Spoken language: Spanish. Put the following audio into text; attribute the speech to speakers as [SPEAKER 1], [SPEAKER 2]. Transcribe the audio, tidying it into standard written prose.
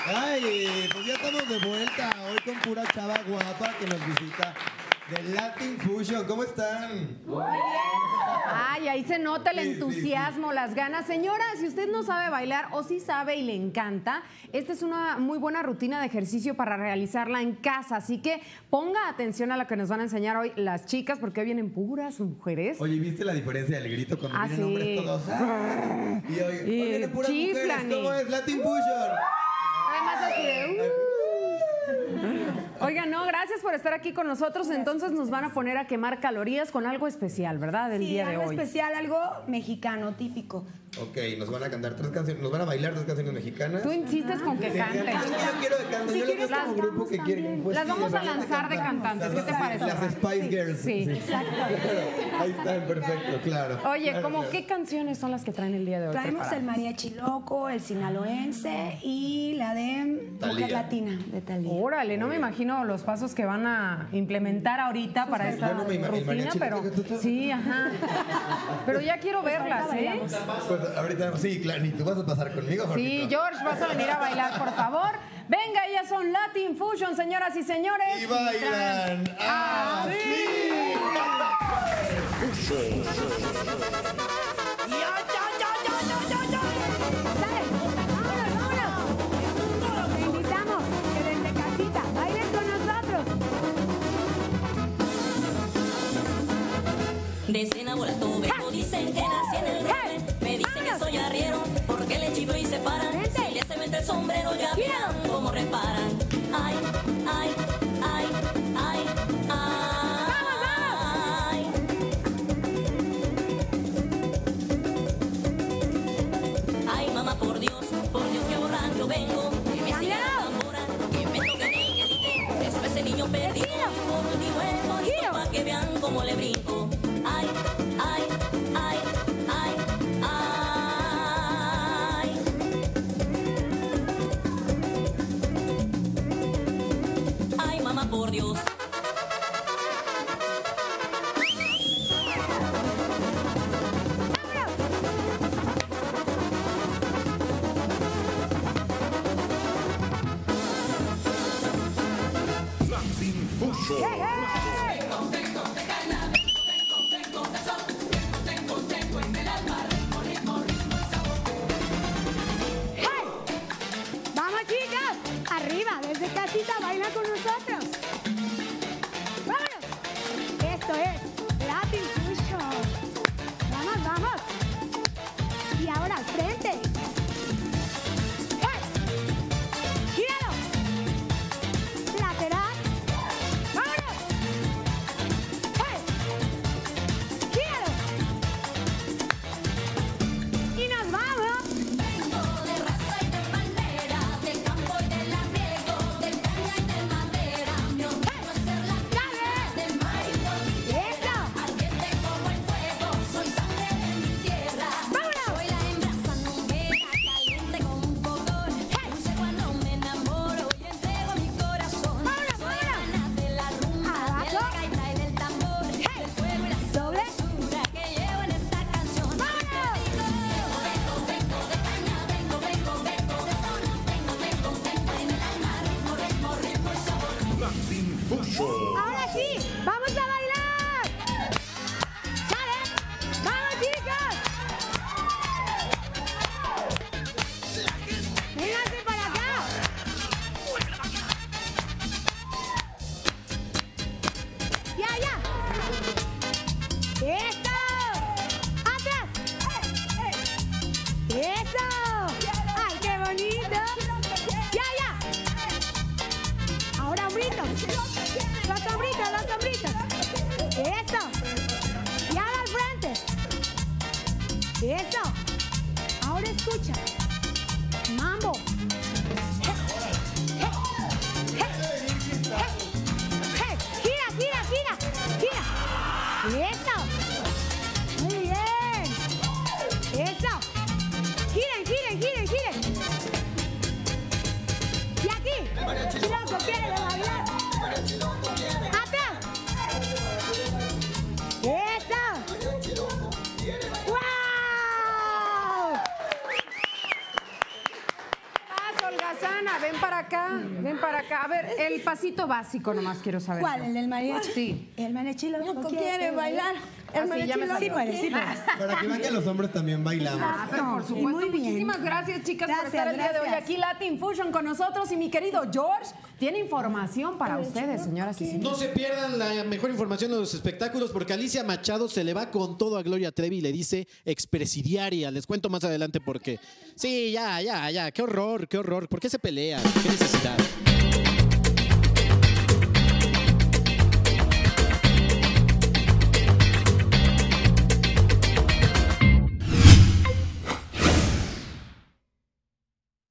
[SPEAKER 1] Ay, pues ya estamos de vuelta hoy con pura chava guapa que nos visita de Latin Fusion. ¿Cómo están?
[SPEAKER 2] Muy bien. Ay, ahí se nota el entusiasmo, las ganas. Señora, si usted no sabe bailar o sí sabe y le encanta, esta es una muy buena rutina de ejercicio para realizarla en casa. Así que ponga atención a lo que nos van a enseñar hoy las chicas, porque hoy vienen puras mujeres.
[SPEAKER 1] Oye, ¿viste la diferencia del grito cuando vienen hombres todos? Y hoy vienen puras mujeres. ¿Cómo es Latin Fusion?
[SPEAKER 2] Además así de... Oigan, no, gracias por estar aquí con nosotros. Entonces nos van a poner a quemar calorías con algo especial, ¿verdad? Del día de hoy.
[SPEAKER 3] Algo especial, algo mexicano, típico.
[SPEAKER 1] Ok, nos van a cantar 3 canciones, nos van a bailar 3 canciones mexicanas.
[SPEAKER 2] Tú insistes con que canten.
[SPEAKER 1] Yo quiero de canto, yo le veo como grupo que quieren.
[SPEAKER 2] Pues las vamos a lanzar de cantantes, ¿qué te parece?
[SPEAKER 1] Las Spice Girls.
[SPEAKER 2] Sí,
[SPEAKER 3] exacto.
[SPEAKER 1] Ahí están, perfecto, claro.
[SPEAKER 2] Oye, ¿cómo qué canciones son las que traen el día de hoy?
[SPEAKER 3] Traemos el mariachi loco, el sinaloense y la de Mujer Latina de Thalía.
[SPEAKER 2] Órale, no me imagino los pasos que van a implementar ahorita para esta rutina, pero sí, ajá. Pero ya quiero verlas, ¿eh?
[SPEAKER 1] Pues ahorita, sí, claro, ni tú vas a pasar conmigo, Jorgito.
[SPEAKER 2] Sí, George, vas a venir a bailar, por favor. Venga, ellas son Latin Fusion, señoras y señores.
[SPEAKER 1] Y bailan así.
[SPEAKER 3] Te invitamos que desde casita bailes con nosotros.
[SPEAKER 4] De cena vuelto vengo, dicen que nací en el norte. Me dicen que soy arriero, porque le chiflo y se paran. Si le se mete el sombrero, ya verán cómo reparan. Ay, ay, ay, ay, ay. Ay, mamá, por Dios, que borracho vengo. Que me siga la tambora, que me toque el guelite. Eso ese niño perdido, por último es bonito, pa' que vean cómo le brinco. Ay, ay, ay, ay, ay. Ay, mamá, por Dios.
[SPEAKER 5] Latin Fusion.
[SPEAKER 3] Vamos, chicas, arriba, desde casita baila con nosotros. Vámonos. Esto es Latin Fusion. Vamos, vamos. Y ahora al frente. ¡Hey! Gíralo. Lateral. Vámonos. ¡Hey! Gíralo. Y nos vamos.
[SPEAKER 4] Vengo de raza y de bandera, del campo y del labriego, de caña y de madera. Mi orgullo es ser la cara del mar y por mi tierra. Ardiente como el fuego, soy sangre de mi tierra. Soy la hembra sanonera, caliente como un fogón. Dulce cuando me enamoro y entrego mi corazón. Soy hermana de la rumba, de la gaita y del tambor, del fuego y la sabrosura que llevo en esta canción. Vengo de caña, vengo de zona, vengo en el alma, ritmo y sabor.
[SPEAKER 5] Latin Fusion.
[SPEAKER 3] Ahora sí, vamos a bailar. ¿Sale? ¡Vamos, chicas! Vénganse para acá. Y allá. ¡Eso! ¡Atrás! ¡Eso! ¡Ay, qué bonito! ¡Y allá! Ahora hombritos. Los hombritos, los hombritos. Eso. Y ahora al frente. Eso. Ahora escucha. Mambo. Gira, gira, gira. Gira. Eso. Muy bien. Eso. Giren, giren, giren, giren. Y aquí. Loco quiere bailar. Atrás. Eso. ¡Wow!
[SPEAKER 2] Ana, ven para acá, ven para acá. A ver, el pasito básico nomás quiero saber.
[SPEAKER 3] ¿Cuál? ¿El del mariachi?
[SPEAKER 2] Sí.
[SPEAKER 3] ¿El mariachi lo
[SPEAKER 6] ¿Con quiere bailar? El
[SPEAKER 2] sí, ya me
[SPEAKER 6] mariachi
[SPEAKER 2] salió.
[SPEAKER 6] lo hace.
[SPEAKER 3] Sí, pues.
[SPEAKER 1] Para que vean que los hombres también bailamos.
[SPEAKER 2] Ah, pero por
[SPEAKER 3] Sí,
[SPEAKER 2] supuesto.
[SPEAKER 3] muy bien.
[SPEAKER 2] Muchísimas gracias, chicas, por
[SPEAKER 3] Gracias,
[SPEAKER 2] estar el día de hoy
[SPEAKER 3] gracias.
[SPEAKER 2] aquí, Latin Fusion con nosotros. Y mi querido George tiene información para ustedes, señoras y señores.
[SPEAKER 7] No se pierdan la mejor información de los espectáculos porque Alicia Machado se le va con todo a Gloria Trevi y le dice expresidiaria. Les cuento más adelante por qué. Sí, ya. Qué horror. ¿Por qué se pelean? ¿Qué necesidad?